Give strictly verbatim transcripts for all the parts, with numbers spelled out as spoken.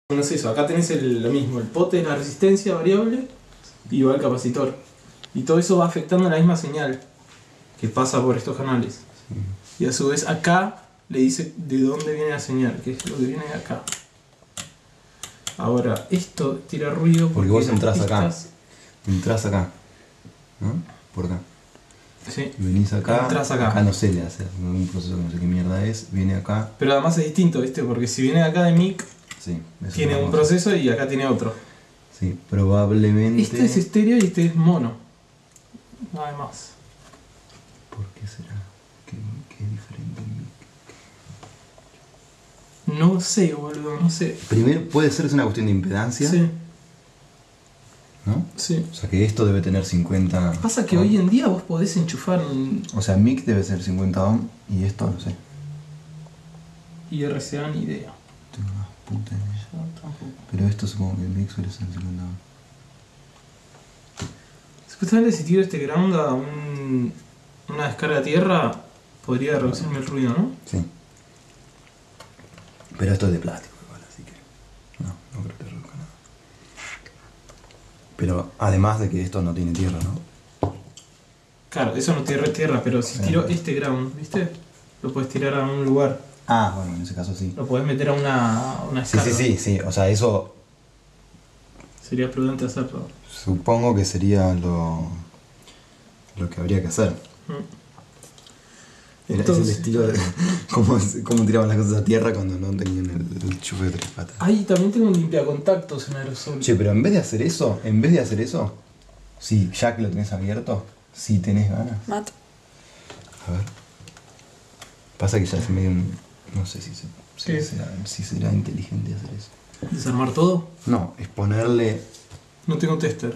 No es eso, acá tenés el, lo mismo, el pote es la resistencia variable y va el capacitor. Y todo eso va afectando la misma señal que pasa por estos canales. Sí. Y a su vez acá le dice de dónde viene la señal, que es lo que viene de acá. Ahora, esto tira ruido porque, porque vos entrás estas... acá. Entrás acá. ¿No? Por acá. Sí. Venís acá. Entrás acá. Acá no sé le hace un proceso que no sé qué mierda es. Viene acá. Pero además es distinto, ¿viste? Porque si viene de acá de mic, sí, tiene un proceso y acá tiene otro. Sí, probablemente. Este es estéreo y este es mono. Nada más. ¿Por qué será? ¿Qué, qué es diferente en mic? No sé, boludo, no sé. Primero, puede ser es una cuestión de impedancia. Sí. ¿No? Sí. O sea que esto debe tener cincuenta. Pasa que ohm. Hoy en día vos podés enchufar un... O sea, mic debe ser cincuenta ohm y esto no sé. Y R C A ni idea. Tengo una puta idea. Yo tampoco. Pero esto supongo que el mic suele ser cincuenta ohm. Supuestamente si tiro este ground a un, una descarga a tierra, podría reducirme el ruido, ¿no? Sí. Pero esto es de plástico igual, así que... No, no creo que reduzca nada. Pero además de que esto no tiene tierra, ¿no? Claro, eso no tiene tierra, pero si tiro este ground, ¿viste? Lo puedes tirar a un lugar. Ah, bueno, en ese caso sí. Lo podés meter a una, una Sí, descarga. sí, sí, sí. O sea, eso... Sería prudente hacerlo. Supongo que sería lo... Lo que habría que hacer. Mm. Era, Entonces, es el estilo de cómo, cómo tiraban las cosas a tierra cuando no tenían el, el chufe de tres patas. ahí también tengo un limpiacontactos en aerosol. Che, pero en vez de hacer eso, en vez de hacer eso, sí, ya que lo tenés abierto, si tenés ganas. Mato. A ver. Pasa que ya es medio un... No sé si, se, si, ¿Qué? será, si será inteligente hacer eso. ¿Desarmar todo? No, es ponerle... No tengo tester.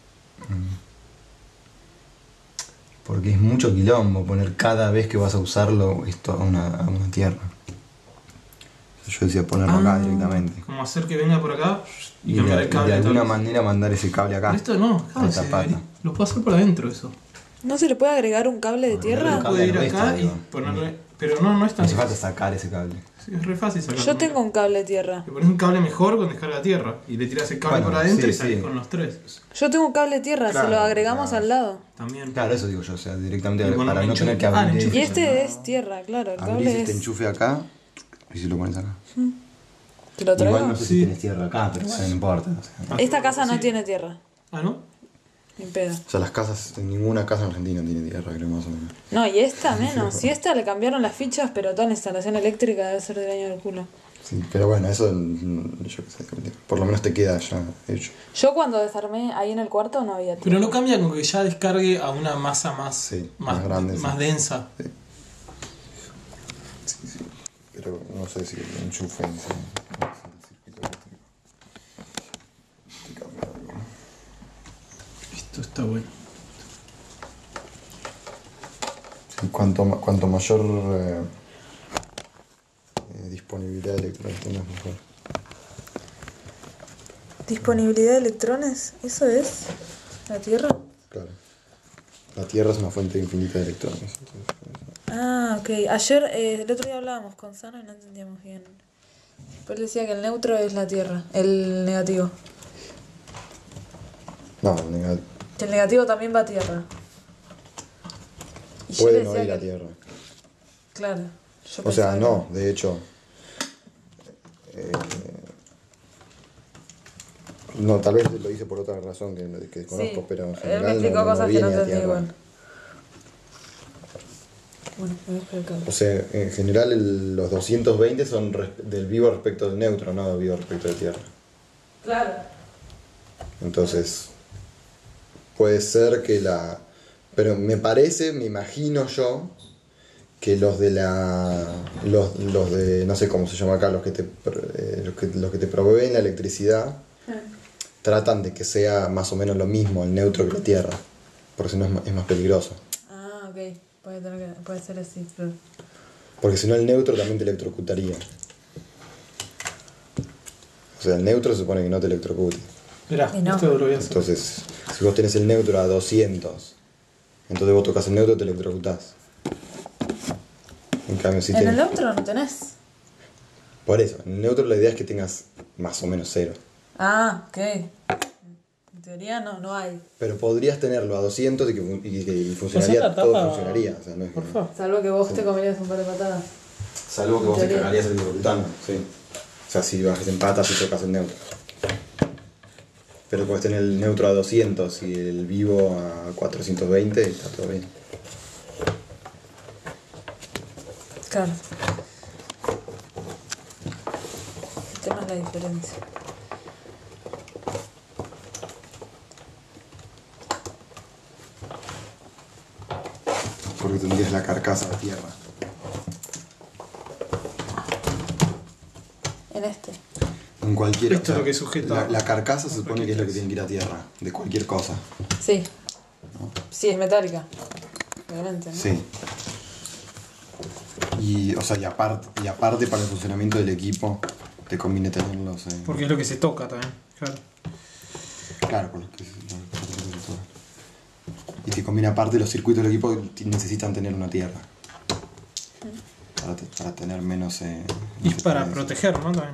Porque es mucho quilombo poner cada vez que vas a usarlo esto a una, a una tierra. Yo decía ponerlo ah, acá directamente. Como hacer que venga por acá y, Y cambiar de, el cable. de alguna tal. manera mandar ese cable acá. Pero esto no, a claro, esta pata. lo puedo hacer por adentro eso. ¿No se le puede agregar un cable de tierra? Cable Puede ir al acá resto, y digo. ponerle... Pero no, no es No tan... hace falta sacar ese cable. Sí, es re fácil sacarlo. Yo tengo un cable de tierra. Le pones un cable mejor con descarga a tierra y le tiras el cable Bueno, por adentro sí, y salís sí. con los tres. Yo tengo un cable de tierra, Claro, se lo agregamos claro. al lado. También. Claro, eso digo yo, o sea, directamente Y bueno, para el no enchufe- tener que ah, el abrir enchufe. Y eso. este es tierra, claro, el Abrís cable este es... enchufe acá y si lo pones acá. ¿Te lo traigo? Igual no sé Sí. si tienes tierra acá, pero bueno, no importa. O sea, Esta casa no Sí. tiene tierra, Ah, ¿no? ni pedo. o sea, las casas, en ninguna casa en Argentina tiene tierra, creo más o menos. No, y esta menos. Y esta le cambiaron las fichas, pero toda la instalación eléctrica debe ser del año del culo. Sí, pero bueno, eso mm, yo qué sé, por lo menos te queda ya hecho. Yo cuando desarmé ahí en el cuarto no había tierra. Pero no cambia con que ya descargue a una masa más, Sí, más, más grande, más sí. densa. Sí. Sí, sí. Pero no sé si el enchufe en sí, no sé, el circuito eléctrico. Te cambia algo. Esto está bueno. Sí, cuanto, ma- cuanto mayor eh, eh, disponibilidad de electrones tengas, mejor. ¿Disponibilidad de electrones? ¿Eso es? ¿La tierra? Claro. La Tierra es una fuente infinita de electrones. Entonces, Ah, ok. Ayer, eh, el otro día hablábamos con Sano y no entendíamos bien. Pero él decía que el neutro es la tierra, el negativo. no, nega- Que el negativo también va a tierra. Y yo puede le no decía ir a que- Tierra. Claro. Yo O sea, pensaba no, de hecho. eh, no, tal vez lo hice por otra razón que, que que- desconozco, sí, pero en él me general explicó no, no cosas que no viene a entendí Tierra. igual. Bueno, me voy a explicar. O sea, en general el- los doscientos veinte son res- del vivo respecto del neutro, no del vivo respecto de Tierra. Claro. Entonces, puede ser que la... Pero me parece, me imagino yo, que los de la... Los, los de, no sé cómo se llama acá, los que te, pr- eh, los que, los que te proveen la electricidad, tratan de que sea más o menos lo mismo el neutro que la Tierra, porque si no es más, es más peligroso. Ah, ok. Puede, tener que, puede ser así, claro. Porque si no el neutro también te electrocutaría. O sea, el neutro se supone que no te electrocute. Mirá, Y no. esto lo voy a hacer. Entonces, si vos tenés el neutro a doscientos, entonces vos tocas el neutro y te electrocutás. En cambio, si En el tenés... neutro no tenés. Por eso, en el neutro la idea es que tengas más o menos cero. Ah, ok. En teoría no, no hay. Pero podrías tenerlo a doscientos y que, fun- y que y funcionaría, Pasá la todo tapa, funcionaría. O sea, no es que- Por favor. Salvo que vos te comerías un par de patadas. Salvo que vos te Teoría. cagarías el reclutando, sí. O sea, si bajas en patas y tocas el neutro. Pero puedes tener el neutro a doscientos y el vivo a cuatrocientos veinte y está todo bien. Claro. El tema es la diferencia. Porque tendrías la carcasa de tierra. En este. En cualquier. Esto es lo que sujeta. La, la carcasa se supone que es lo que tiene que ir a tierra, de cualquier cosa. Sí. Sí, es metálica. Obviamente, ¿no? Sí. Y, o sea, y aparte, y aparte para el funcionamiento del equipo, te conviene tenerlos. Eh, Porque es lo que se toca también, claro. Claro, por lo que, por lo que se toca. Y te conviene aparte los circuitos del equipo t- necesitan tener una tierra. Para, te- para tener menos. Eh, Y es para interferencia. proteger, ¿no? También.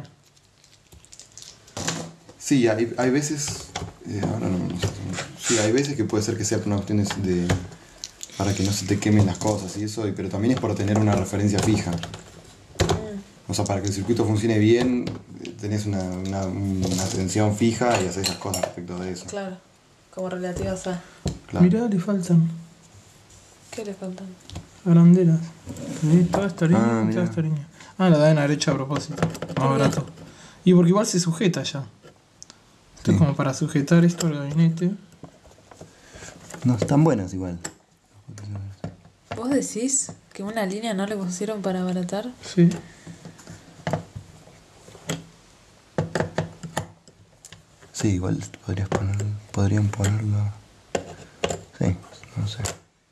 Sí, hay, hay veces. Eh, ahora no, no sé. Sí, hay veces que puede ser que sea por una cuestión de, de- para que no se te quemen las cosas y eso, y- pero también es por tener una referencia fija. O sea, para que el circuito funcione bien, eh, tenés una, una, una tensión fija y haces las cosas respecto de eso. Claro. Como relativas a. Claro. Mirá, le faltan ¿Qué le faltan? arandelas. ¿Ves? Toda esta línea, Ah, toda mirá. esta línea. Ah, la deben haber hecho a propósito. Más barato. Y porque igual se sujeta ya. Esto es Sí. como para sujetar esto al gabinete. No, están buenas igual. ¿Vos decís que una línea no le pusieron para abaratar? Sí. Sí, igual podrías poner, podrían ponerlo. Sí, no sé.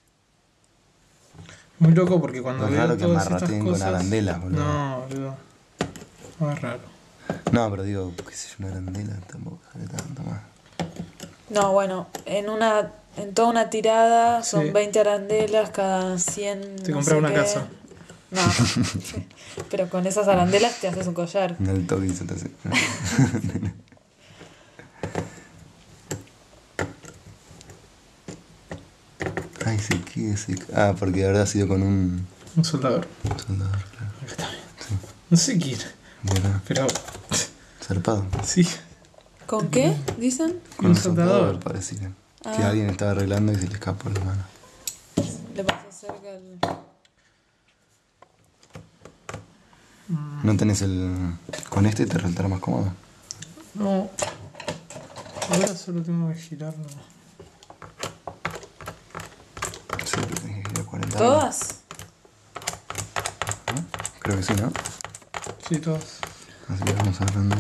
Muy loco porque cuando Es veo raro que todas estas amarrateen con cosas... arandelas, boludo. No, boludo. Más raro. No, pero digo, qué sé yo, una arandela tampoco sale tanto más. No, bueno, en una en toda una tirada son Sí. veinte arandelas cada cien. Te no compras sé una qué. casa. No. Pero con esas arandelas te haces un collar. En el toque se te hace. Ay, sí, ¿qué es? Ah, porque habrá sido con un Un soldador. soldador, claro. Acá está bien. No sé quién. Mira, Pero zarpado. sí. ¿Con qué? ¿Dicen? Con Un un soldador. soldador, parecía. Que Ah. alguien estaba arreglando y se le escapó la mano. Le pasó cerca el. ¿No tenés el. Con este te resultará más cómodo? No. Ahora solo tengo que girarlo. Sí, pero tenés que ir a cuarenta. ¿Todas? ¿No? Creo que sí, ¿no? Sí, todos. Así que vamos hablando.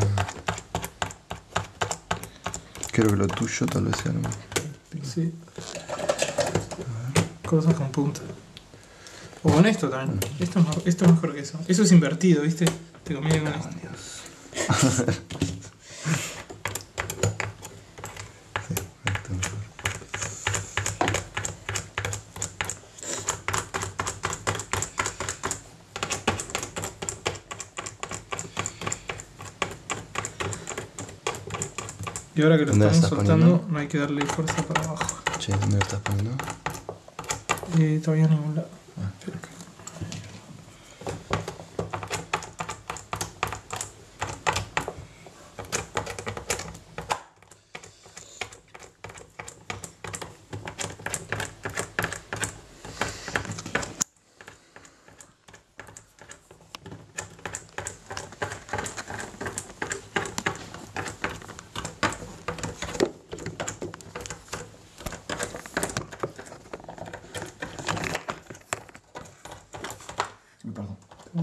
Creo que lo tuyo tal vez sea algo. Sí. Cosas con punta. O con esto también. Esto es, mejor, esto es mejor que eso. Eso es invertido, ¿viste? Te conviene con esto. Dios. Sí, esto es mejor. Y ahora que lo ¿Dónde lo estamos estás soltando, poniendo? no hay que darle fuerza para abajo. Che, ¿dónde lo estás poniendo? Eh, todavía en ningún lado. Ah. Espera que- Perdón.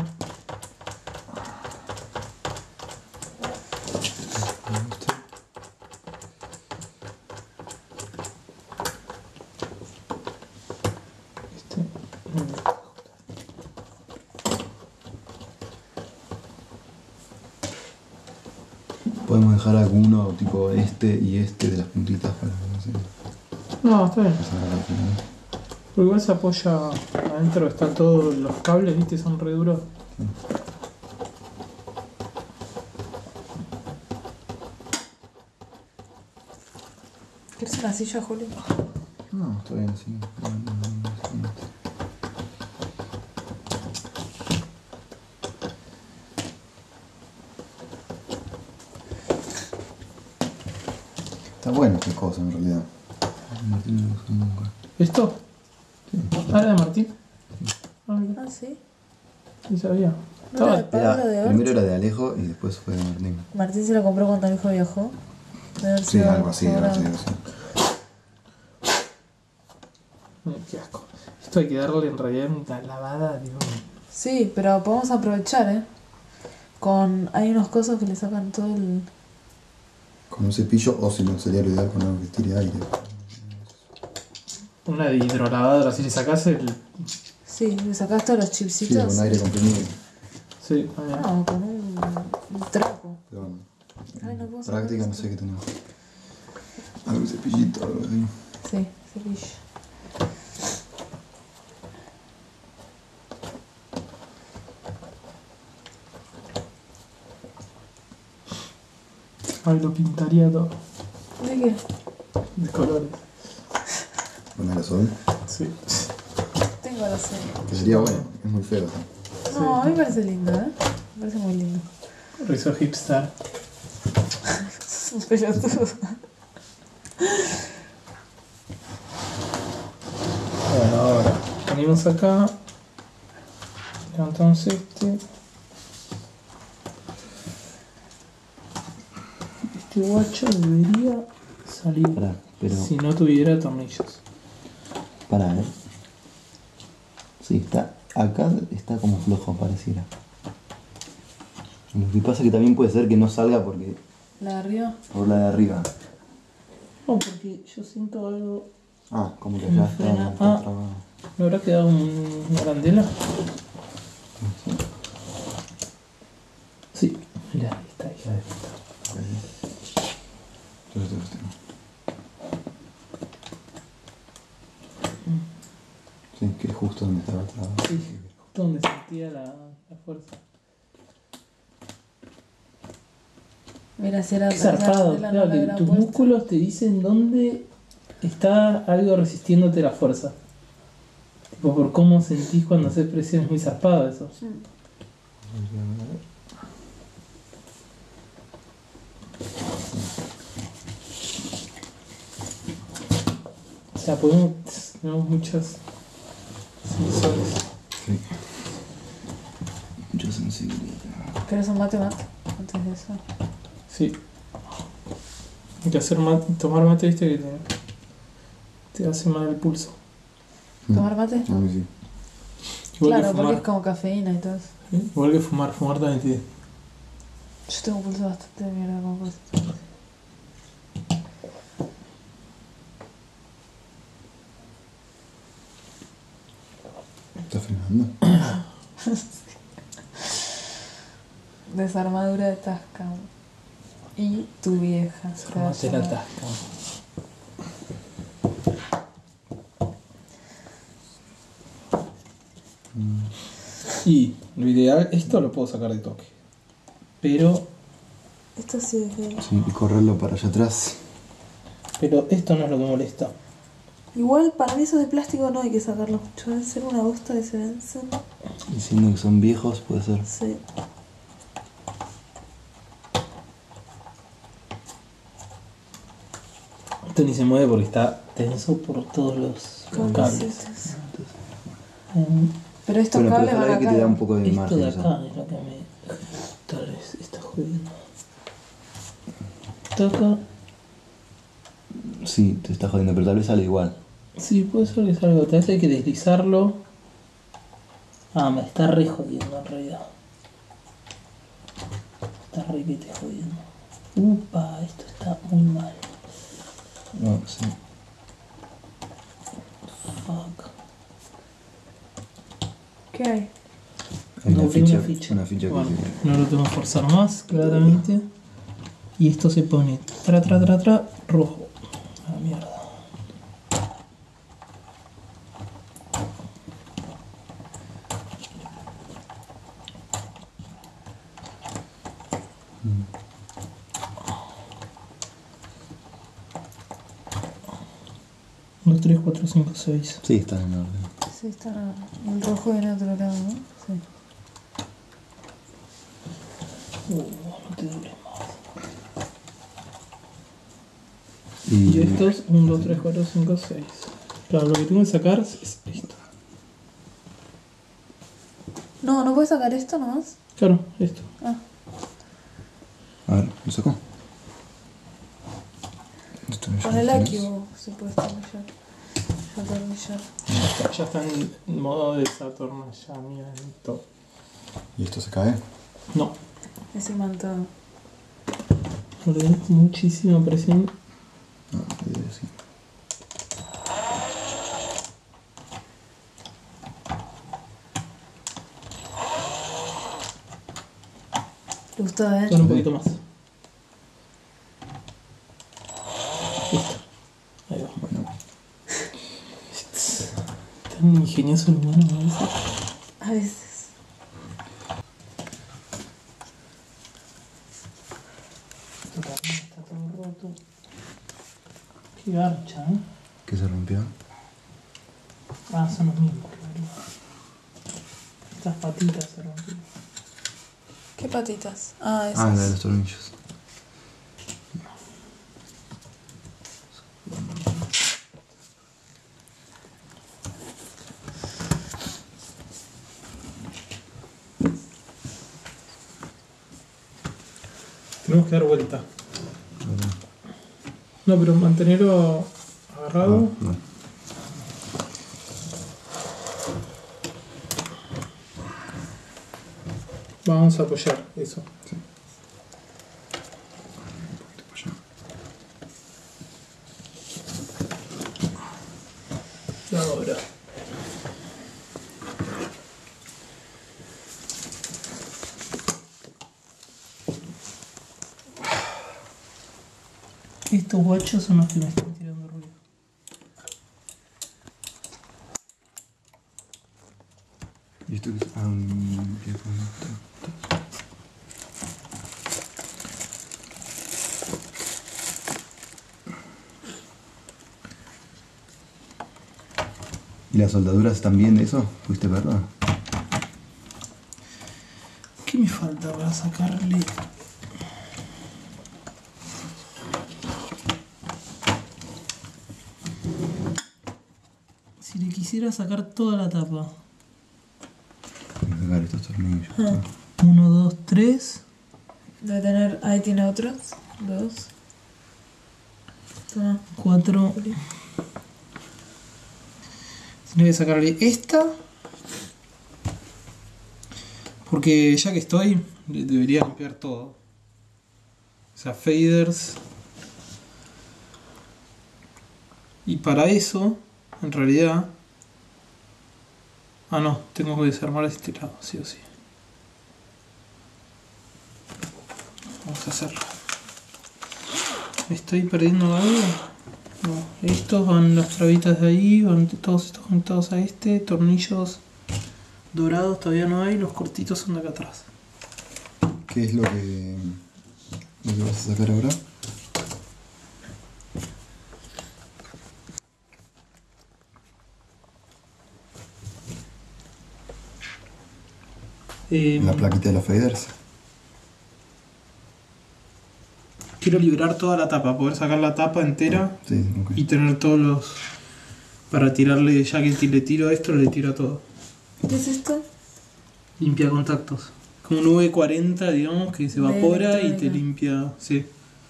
Este. Podemos dejar alguno tipo este y este de las puntitas para que no se No, está bien. pasen a la final. Porque igual se apoya adentro, están todos los cables, ¿viste? Son re duros. ¿Quieres una silla, Julio? No, está bien así. No, no, no, no, no. Está bueno esta cosa en realidad. Martín no lo usó nunca. ¿Esto? Sí. Ah, ¿era de Martín? Ah, Ah, sí. sí sabía. ¿No era de Estaba- Pablo de Era, Orch? primero era de Alejo y después fue de Martín. Martín se lo compró cuando el hijo viajó. Debe haber Sí, sido algo así, algo así, sobrado. algo así. Ay, qué asco. Esto hay que darle en realidad una lavada, digo. Sí, pero podemos aprovechar, ¿eh? Con... Hay unos cosos que le sacan todo el... Con un cepillo, o si no, sería lo ideal con algo que tire aire. Una de hidrolavadora, si le sacás el. Sí, le sacás todos los Sí, chipsitos. con aire comprimido. Sí, ah, bien. No, con un, un trapo. Pero bueno, Ay, no puedo sacar práctica no esto. sé qué tenemos. Algún cepillito, algo así. Sí, cepillo. Ay, lo pintaría todo. ¿De qué? De colores. Poner a sol. Sí. Tengo la serie. Que sería bueno, es muy feo. ¿Sí? No, a mí me parece lindo, ¿eh? Me parece muy lindo. Rizo hipster. Es un pelotudo. Bueno, ahora venimos acá. Levantamos este. Este guacho debería salir Pará, pero- si no tuviera tornillos. Pará, eh. Sí, está. Acá está como flojo, pareciera. Lo que pasa es que también puede ser que no salga porque. ¿La de arriba? por la de arriba. No, porque yo siento algo. Ah, como que Me allá está, frena. está Ah. trabado. ¿Me habrá quedado un- una candela? Sí, mira, ahí está, hija de puta. Yo lo tengo, lo tengo. Sí, que es justo donde estaba trabado. Sí, justo donde sentía la, la fuerza. Mira, si era Qué zarpado, claro, que tus músculos te dicen dónde está algo resistiéndote la fuerza. Tipo, por cómo sentís cuando haces presión, es muy zarpado eso. O sea, podemos, tenemos muchas sensores. Sí. Mucha sensibilidad. ¿Querés un mate mate? Antes de eso. Sí. Hay que hacer mate, tomar mate, viste que te, te hace mal el pulso. ¿Tomar mate? A mí sí. Igual Claro, que porque fumar. es como cafeína y todo eso. ¿Sí? Igual que fumar, fumar también te... Yo tengo un pulso bastante de mierda como cosas. ¿Estás frenando? Desarmadura de Tasca. Y tu vieja. se va a Mate la llamar. tasca. Y lo ideal, esto lo puedo sacar de toque. Pero, Esto sí es de... Sí, y correrlo para allá atrás. pero esto no es lo que molesta. Igual para mí esos de plástico no hay que sacarlos mucho. Debe ser una bosta que se vencen. Diciendo que son viejos, puede ser. Sí. Esto ni se mueve porque está tenso por todos los, los cables. Cablecitos. Em, Pero estos Bueno, pero cables ojalá van que acá. te da un poco de Esto margen. de eso. acá es lo que me... Tal vez está jodiendo. Esto acá... Sí, te está jodiendo, pero tal vez sale igual. Sí, puede ser que salga. Tal vez hay que deslizarlo. Ah, me está re jodiendo en realidad. Está re que te jodiendo. Upa, esto está muy mal. No, sí. Fuck. ¿Qué hay? Hay una Doblé ficha, una ficha. una ficha que Bueno, dice- no lo tengo que forzar más, claramente. Y esto se pone tra tra tra tra rojo. A la mierda. uno, dos, tres, cuatro, cinco, seis. Sí, están en orden. Sí, está el rojo viene de otro lado, ¿no? Sí. Uh, no te duele más. Y, Y estos, uno, dos, tres, cuatro, cinco, seis. Claro, lo que tengo que sacar es esto. No, ¿no puedes sacar esto nomás? Claro, esto. Ah. a ver, ¿lo sacó? Esto me Con el llama, Aki ¿tenés? vos se puede atornillar. Atornillar. Ya está en modo de desatornillamiento. ¿Y esto se cae? No, Es imantado. no le doy muchísima presión. No, te digo así. ¿Te gustó, eh? Dale un poquito más. Listo. Ahí va. Bueno, Tan ingenioso el humano a veces. A veces. Esto también está todo roto. Qué garcha, ¿eh? ¿qué se rompió? Ah, son los mismos que valían. Estas patitas se rompieron. ¿Qué patitas? Ah, esas. Ah, la de los tornillos. Tenemos que dar vuelta. No, pero mantenerlo agarrado. Ah, bueno. Vamos a apoyar eso. Sí. Un poquito para allá. Y ahora. Estos guachos son los que me están tirando ruido. ¿Y esto qué es? Ah, un pie con esto. ¿Y las soldaduras están bien de eso? ¿Pudiste verlo? ¿Qué me falta para sacarle? Si le quisiera sacar toda la tapa. Voy a sacar estos tornillos. Ah. Uno, dos, tres. Debe tener. Ahí tiene otros. Dos. Toma. Cuatro. Tendría que sacarle esta. Porque ya que estoy, le- debería limpiar todo. O sea, faders. Y para eso, en realidad... Ah, no, tengo que desarmar este lado, sí o sí. Vamos a hacerlo. ¿Estoy perdiendo algo? No, estos van las trabitas de ahí, van todos estos conectados a este, tornillos dorados todavía no hay, los cortitos son de acá atrás. ¿Qué es lo que, lo que vas a sacar ahora? Eh, La plaquita de los faders. quiero liberar toda la tapa, poder sacar la tapa entera Sí, ok. y tener todos los... Para tirarle, ya que le tiro esto, le tiro a todo. ¿Qué es esto? Limpia contactos. Como un V cuarenta, digamos, que se De evapora y te electrónica. limpia. Sí.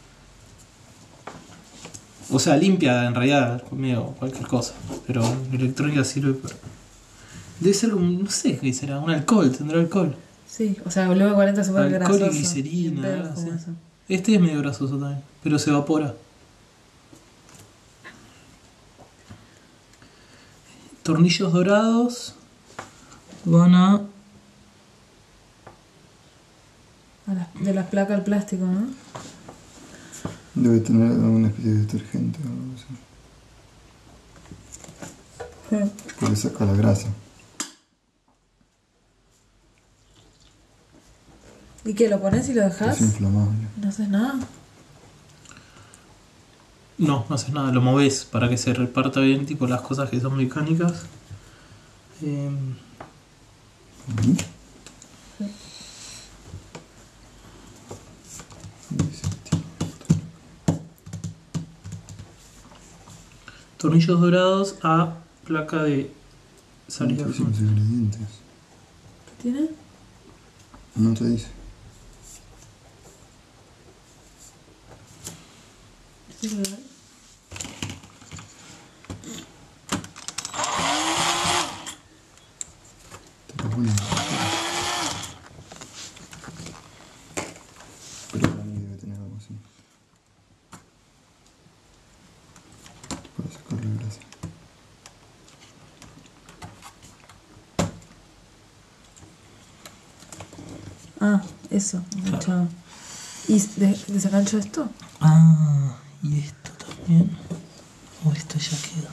O sea, limpia en realidad conmigo cualquier cosa. Pero en electrónica sirve para. Debe ser como, no sé qué será, un alcohol, tendrá alcohol. Sí, o sea, el V cuarenta es súper Alcohol y grasoso. glicerina, Bien pedo, algo como así. eso. Este es medio grasoso también, pero se evapora. Tornillos dorados van a. A la- de las placas al plástico, ¿no? Debe tener alguna especie de detergente o algo así. Sí. Porque saca la grasa. ¿Y qué? ¿Lo pones y lo dejas? Es inflamable. No haces nada. No, no haces nada, lo moves para que se reparta bien, tipo las cosas que son mecánicas. Eh, tornillos dorados a placa de salida. No te dicen los ingredientes. ¿Qué tiene? No te dice. ¿Sí, verdad? Te lo ponen. Pero para mí debe tener algo así. Para sacarle gracia. Ah, eso, enganchado. ¿Y de- desengancho esto? Ah, y esto también. O esto ya queda.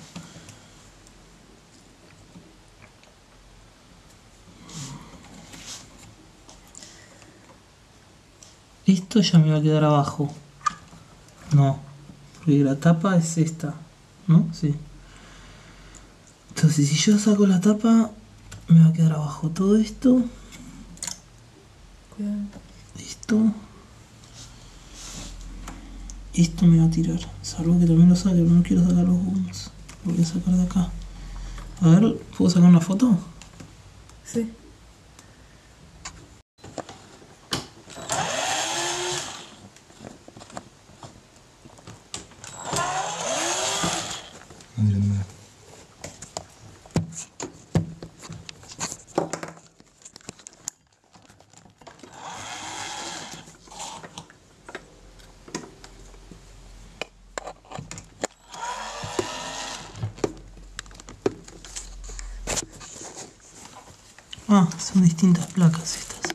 Esto ya me va a quedar abajo. No, porque la tapa es esta, ¿no? Sí. Entonces, si yo saco la tapa, me va a quedar abajo todo esto. Cuidado. Esto. Esto me va a tirar. Salvo que también lo saque, pero no quiero sacar los gums. Lo voy a sacar de acá. A ver, ¿puedo sacar una foto? Sí. Mira, mira. Ah, son distintas placas estas.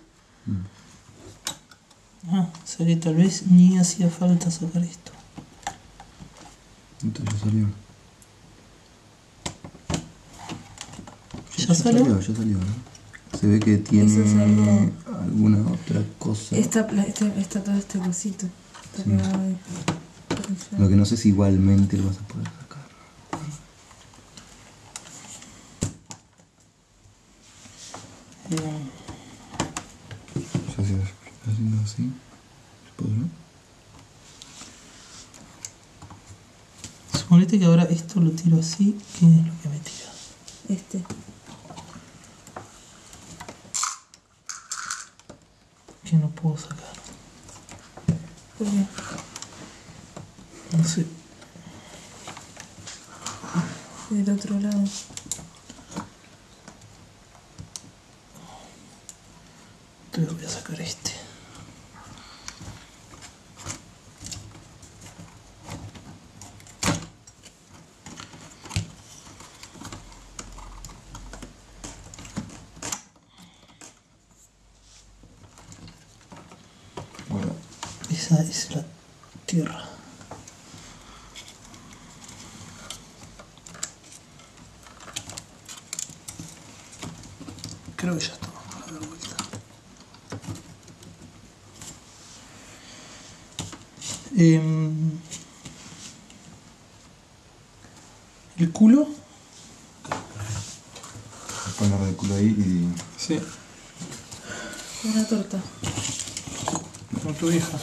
Ah, o sea que tal vez ni hacía falta sacar esto. Entonces ya salió. ¿Ya salió? Ya salió, ¿no? Se ve que tiene Eso es algo- alguna otra cosa. Esta, la- este, está todo este cosito. Está Sí. pegado ahí. Lo que no sé si igualmente lo vas a poder sacar. Eh, Ya si estás haciendo así, ¿se podrá? suponete que ahora esto lo tiro así. ¿Qué es lo que me tira? Este. Que no puedo sacar. ¿Por qué? No sé. Del otro lado. Entonces voy a sacar este. Bueno, Esa es la tierra. Creo que ya está. A dar vuelta. Em, ¿El culo? poner el culo ahí y. Sí, Una torta. como tu vieja.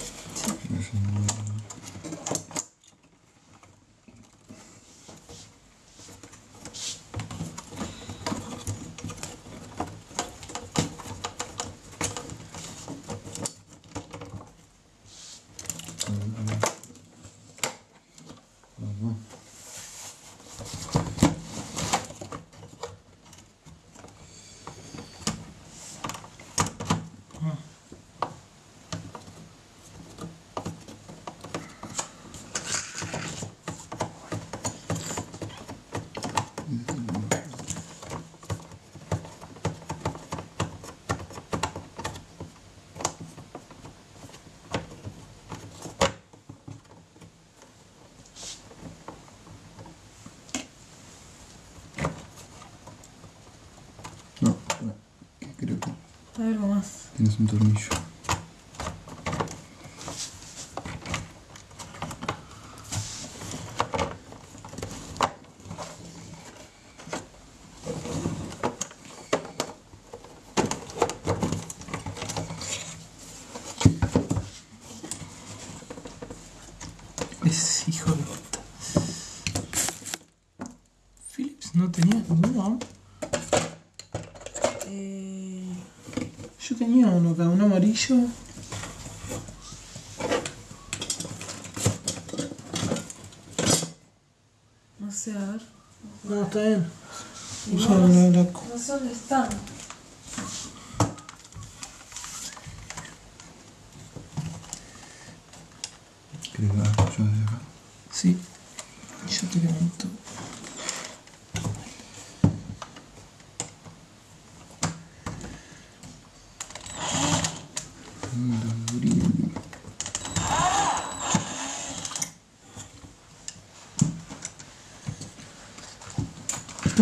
No, espera, que creo que Hay algo más. tienes un tornillo. Es hijo de puta. Philips no tenía ninguno. Eh, Yo tenía uno acá, un amarillo. no sé, a ver. No, está bien. No, Usalo, la- la- no sé dónde están. ¿Querés que haga yo desde acá? Sí. Yo te levanto. No.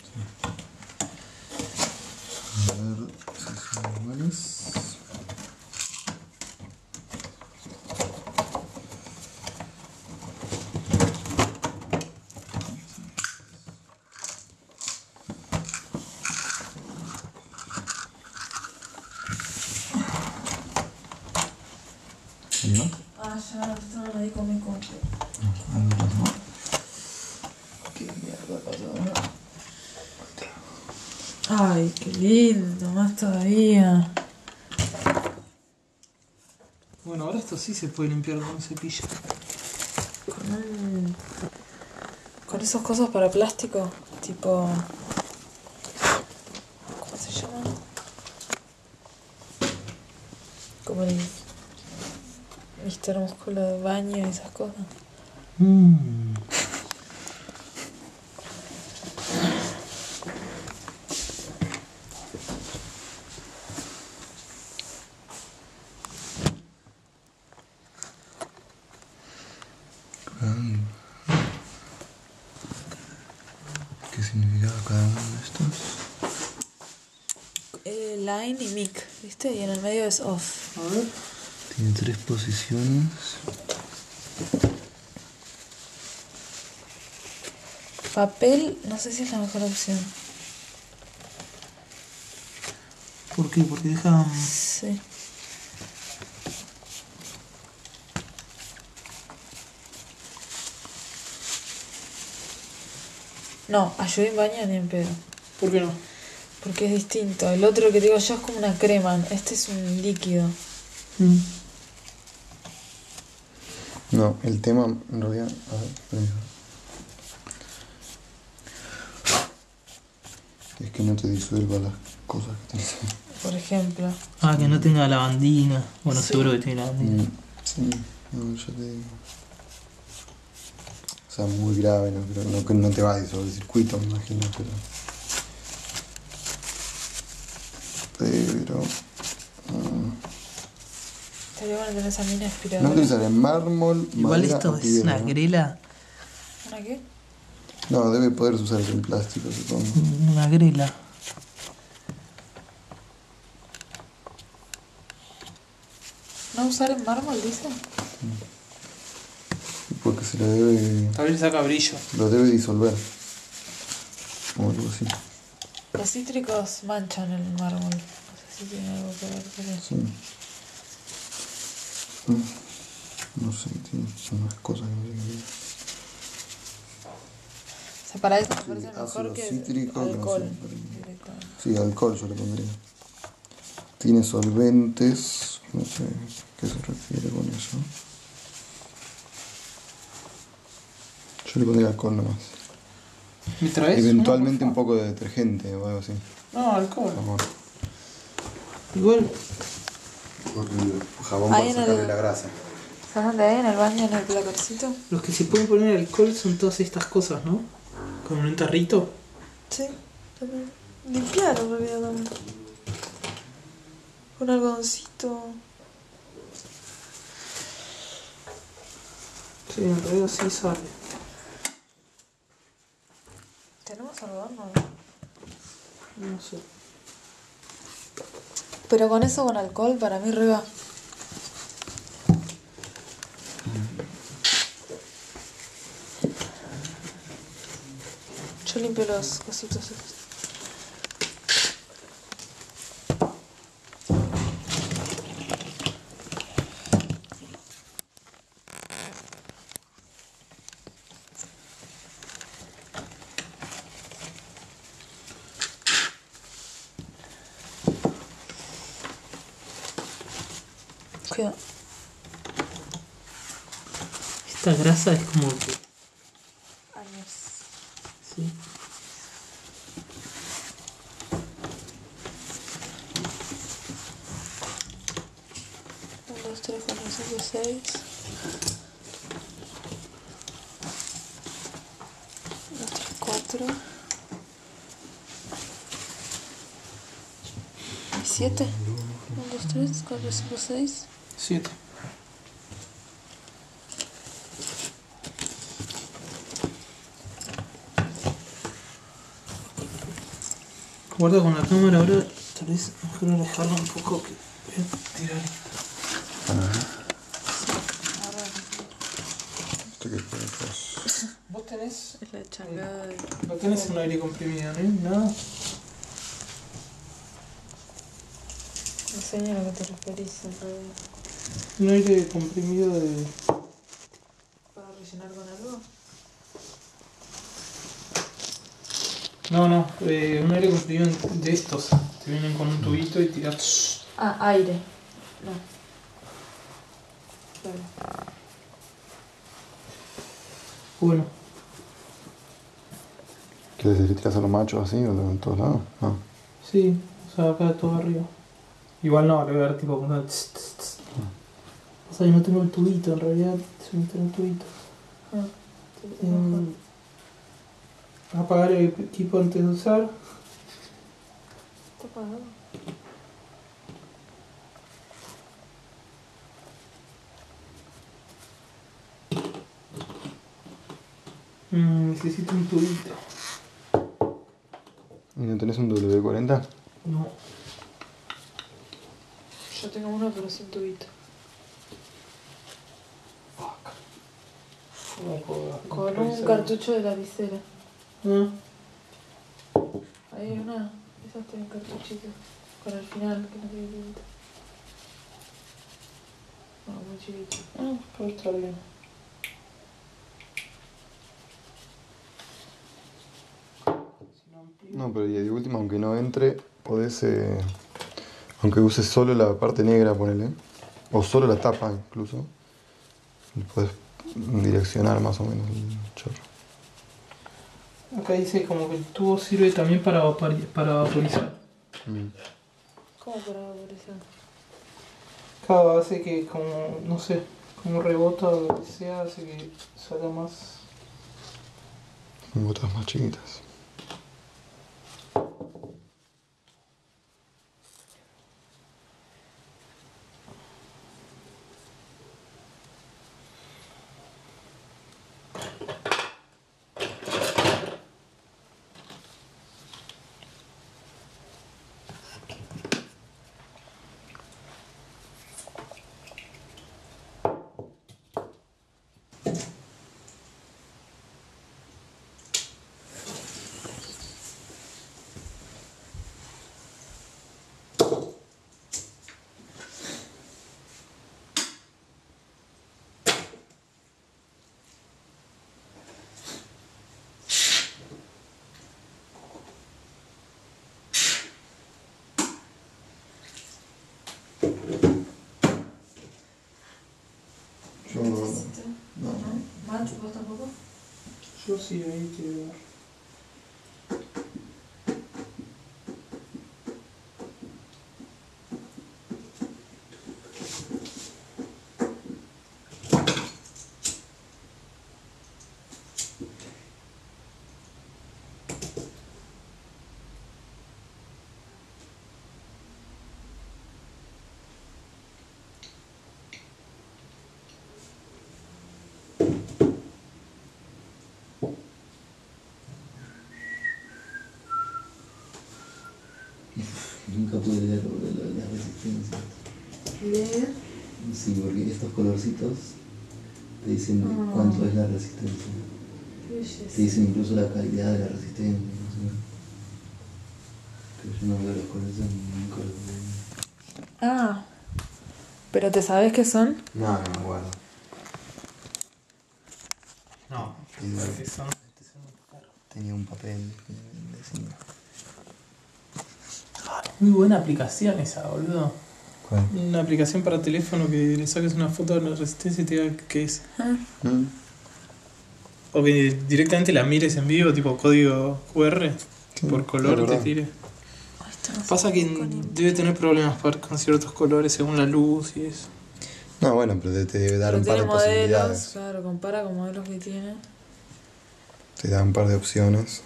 A ver si son iguales. ¿Y va? Ah, ya, estaban ahí con mi compu. Algo pasó. Qué mierda pasó. Ay, qué lindo, más todavía. Bueno, ahora esto sí se puede limpiar con un cepillo. Con un... Con esas cosas para plástico, tipo... ¿Cómo se llama? Como el... Mister Músculo de baño y esas cosas. Mmm. ¿Qué significaba cada uno de estos? Eh, line y mic, ¿viste? Y en el medio es off. A ver. Tiene tres posiciones. Papel, no sé si es la mejor opción. ¿Por qué? Porque deja. Sí. No, ayuda en baño ni en pedo. ¿Por qué no? Porque es distinto. El otro que digo yo es como una crema. Este es un líquido. Mm. No, el tema en realidad. A ver, permiso. Es que no te disuelva las cosas que te dicen. Por ejemplo. Ah, que no tenga lavandina. Bueno, Sí. seguro que tiene lavandina. Mm, sí, no, ya te digo. O sea, muy grave, no, creo, no, que no te va a disolver el circuito, me imagino, pero. Pero. mm, Estaría bueno tener esa mina no aspiradora. utilizaré mármol, Igual madera esto o es piedra, una ¿no? grela. ¿Una qué? No, debe poder usarse en plástico, supongo. Una grela. ¿No usar en mármol, dice? Porque se le debe. Tal vez saca brillo. Lo debe disolver. O algo así. Los cítricos manchan el mármol. No sé si tiene algo que ver con eso. Sí. Mm, No sé, tiene unas cosas que no sé qué. O sea, para esto me Sí, parece mejor ácido que cítrico, que no alcohol. sé, pero- directamente. Sí, alcohol yo le pondría. Tiene solventes, no sé qué se refiere con eso. Yo le pondría alcohol nomás. ¿Me traes? Eventualmente uno, un por poco de detergente o algo así. favor? No, alcohol. Vamos. Igual. Porque el jabón Ahí para en sacarle el- la grasa. ¿Sabes dónde hay? En el baño, en el placarcito. Los que se pueden poner alcohol son todas estas cosas, ¿no? Con un tarrito. Sí, también. Limpiar en realidad también. Un algodoncito. Sí, en realidad sí sale. ¿Tenemos algodón o no? No sé. Pero con eso, con alcohol, para mí re va. Yo limpio los cositos estos. queda. Esta grasa es como que. Años. Sí. uno, dos, tres, cuatro, cinco, seis. dos, tres, cuatro. ¿Y siete? uno, dos, tres, cuatro, cinco, seis. Siete. Guarda con la cámara ahora, tal vez mejor alejarla un poco que voy a tirar esto. ¿Esto qué fue? Vos tenés. Es la changada de... No tenés un aire comprimido, ¿no? Nada. No sé ni a lo que te referís en realidad. Un aire comprimido de. ¿Para rellenar con algo? No, no, eh, un aire comprimido de estos. Te vienen con un tubito y tirás. Ah, aire. No. Claro. Bueno, ¿Quieres decir que tiras a los machos así o en todos lados? No. sí, o sea, acá todo arriba. Igual no, le voy a dar tipo una. tss, tss, tss. O sea, yo no tengo el tubito, en realidad, se me tiene el tubito. Ah, Eh, apagar el equipo antes de usar. ¿Está apagado? Mm, necesito un tubito. ¿Y no tenés un W cuarenta? No. Yo tengo uno pero sin tubito. No puedo Con un improvisar. cartucho de lapicera. Ah, Ahí hay una. Esas tienen cartuchito. Con el final que no tiene tubito. No, muy chiquito. ah, pero está bien. Si no amplío. No, pero y de última, aunque no entre, podés, eh, aunque uses solo la parte negra, ponele, o solo la tapa incluso, podés direccionar más o menos el chorro. Acá dice como que el tubo sirve también para, vapori- para vaporizar. Mm. ¿Cómo para vaporizar? Cada hace que como, no sé, como rebota o lo que sea, hace que salga más. Con gotas más chiquitas. Yo no, no, no. ¿Matt, vos tampoco? Yo sí, ahí quiero ver. Nunca pude leer lo de la, la resistencia. Leer. Sí, porque estos colorcitos te dicen Ah. cuánto es la resistencia. Te dicen incluso la calidad de la resistencia. No sé. Pero yo no veo los colores en ningún color. Ah. ¿Pero te sabes qué son? No, no me acuerdo. No, Tenía, porque son, este son muy caros. tenía un papel que decía. Muy buena aplicación esa, boludo. ¿Cuál? Una aplicación para teléfono que le saques una foto de la resistencia y te diga qué es. Ah, ¿Mm? O que directamente la mires en vivo, tipo código cu erre, Sí, por es color te verdad. tire. ay, esto no se Pasa que puede con- debe tener problemas para- con ciertos colores según la luz y eso. No, bueno, pero te, te debe dar Pero un par tiene de modelos, posibilidades. claro, compara con modelos que tiene. Te da un par de opciones.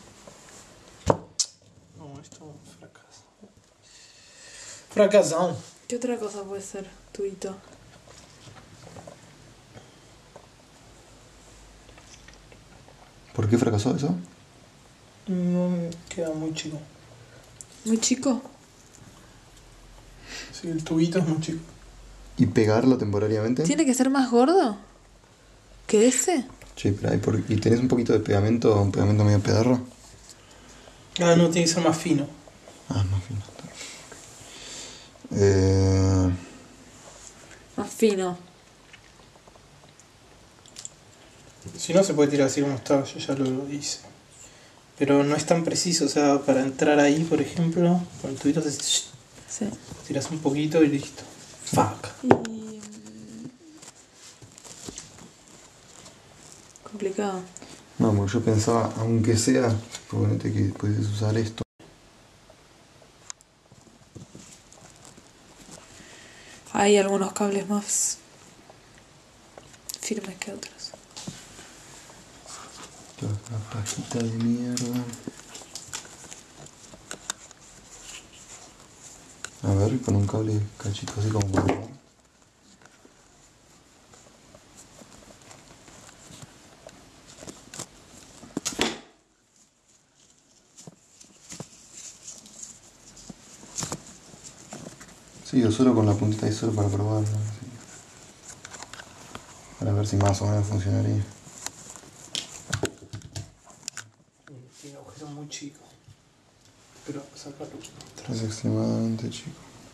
No, esto es un fracaso. Fracasado. ¿Qué otra cosa puede ser, tuito? ¿Por qué fracasó eso? No me queda muy chico. ¿Muy chico? Sí, el tubito es muy chico. ¿Y pegarlo temporariamente? ¿Tiene que ser más gordo que ese? Che, pero hay por... ¿Y tenés un poquito de pegamento, un pegamento medio pedorro? Ah, no, tiene que ser más fino. Ah, más fino. Está bien. Eh... Más fino. Si no, se puede tirar así como estaba, yo ya lo hice. Pero no es tan preciso, o sea, para entrar ahí, por ejemplo, con el tubito haces... Sí. Tiras un poquito y listo. Fuck. Y... mm, complicado. No, porque yo pensaba, aunque sea, suponete que puedes usar esto. Hay algunos cables más firmes que otros. Toda esta pajita de mierda. A ver, con un cable cachito así como para... Sí, o solo con la puntita y solo para probarlo. ¿No? Para ver si más o menos funcionaría. Tiene agujeros muy chicos. Pero sacarlo. Es extremadamente chico.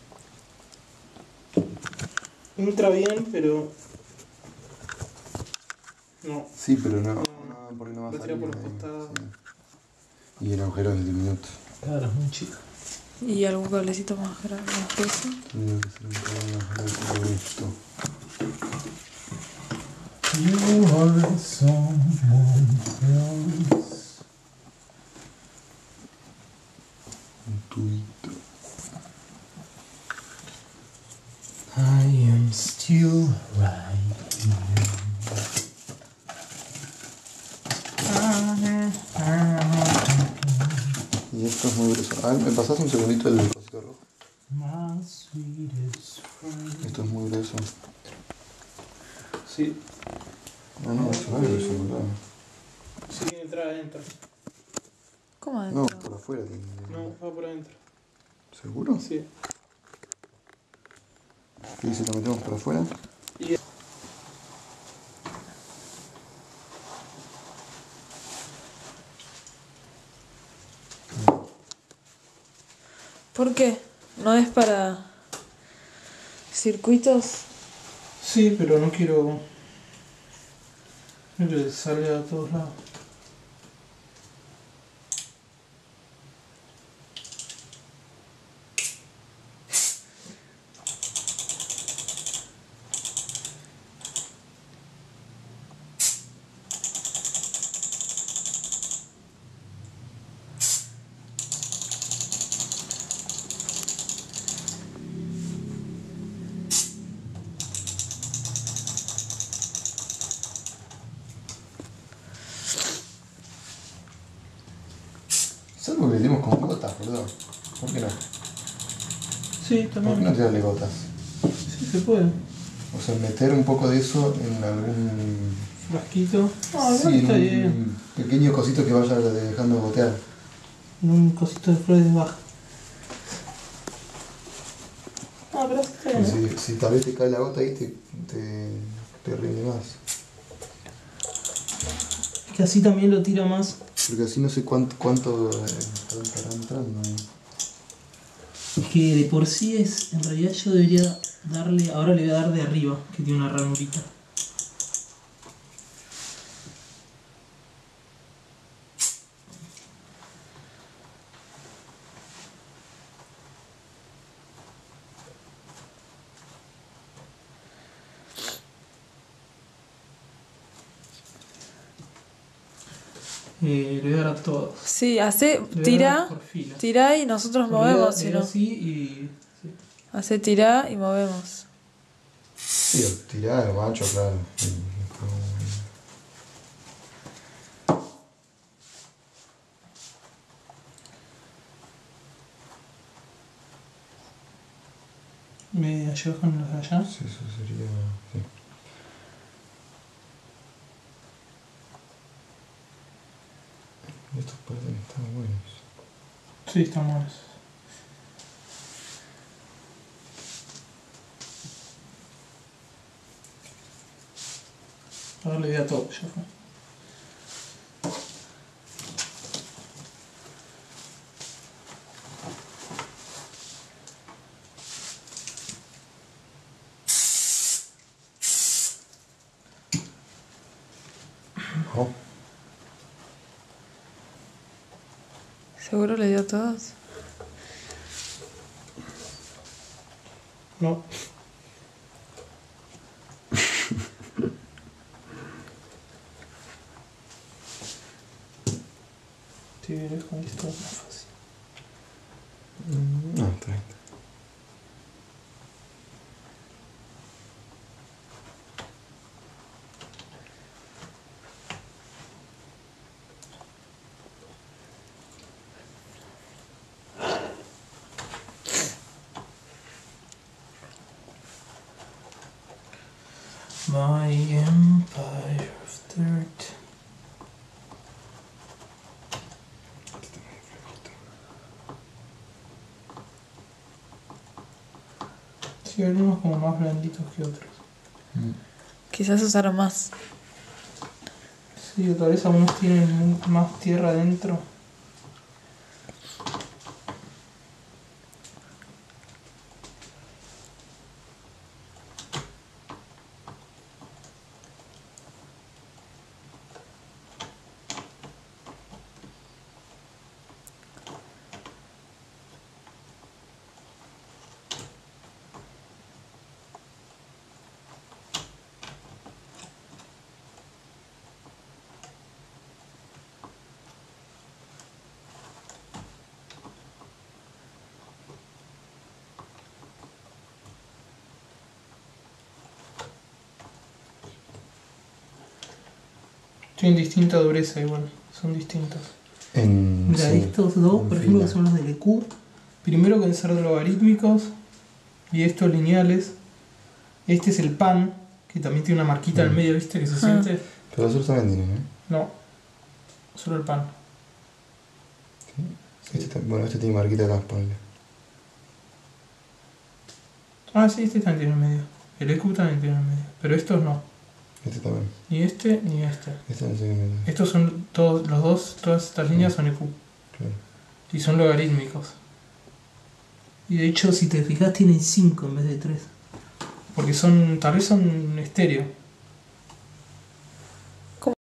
Entra bien, pero... No. Sí, pero no, No, no, porque no va a lo salir. tira por los ahí, costados. sí. Y el agujero es diminuto. Claro, es muy chico. ¿Y algún cablecito más grande, más grueso? Tendría que ser un poco más grande que esto. You are someone else. Un tubito. I am still right here. Y esto es muy grueso. A ver, ¿me pasás un segundito el cosito rojo? My sweetest friend. Esto es muy grueso. Sí, No, no, esto no es grueso, boludo. sí, entra adentro. ¿Cómo No, adentro? por afuera tiene. No, va por adentro. ¿Seguro? Sí. ¿Y si lo metemos por afuera? ¿Por qué? ¿No es para circuitos? Sí, pero no quiero que salga a todos lados. Salvo que metemos con gotas, boludo. ¿Por qué no? Sí, ¿Por qué no también. tirarle gotas? Sí, se puede. O sea, meter un poco de eso en algún... Frasquito. Ah, sí, igual en está un bien. pequeño cosito que vaya dejando gotear. En un cosito de flores de baja. Ah, pero está bien. ¿eh? Si, si tal vez te cae la gota ahí, te, te, te rinde más. Que así también lo tira más. Porque así no sé cuánto, cuánto eh, estará entrando. Es que de por sí es, en realidad yo debería darle, ahora le voy a dar de arriba, que tiene una ranurita. Eh, le voy a dar a todos. Sí, hace, Le voy a dar tira, por filas. tira y nosotros Le voy a dar- movemos, le si voy a dar no. así y... sí. Hace tira y movemos. Sí, el tirar el macho, claro. ¿Me ayudas con los de allá? Sí, eso sería. Sí. Estos parecen estar buenos. Sí, están buenos. Ahora le di a todo, ya fue. Oh, ¿Seguro le dio a todos? No. Si vienes con esto es más fácil. no, está bien. My empire of dirt. Sí, hay unos como más blanditos que otros. Quizás usaron más. Sí, tal vez algunos tienen mu- más tierra adentro. Tienen distinta dureza igual, son distintos. En, Mira, sí, estos dos, en por ejemplo, fila. que son los del E Q, primero que ser logarítmicos y estos lineales. Este es el pan, que también tiene una marquita al Mm. medio, ¿viste? Que se Ah. siente. Pero los otros también tienen, ¿eh? No, solo el pan. Este está- bueno, este tiene marquita acá, ponle. Ah, sí, este también tiene en medio. El E Q también tiene en medio, pero estos no. Este también. Ni este ni este. Este no sé qué me da. Estos son todos, los dos, todas estas líneas son E Q. Claro. Y son logarítmicos. Y de hecho, si te fijas, tienen cinco en vez de tres. Porque son, tal vez son estéreo.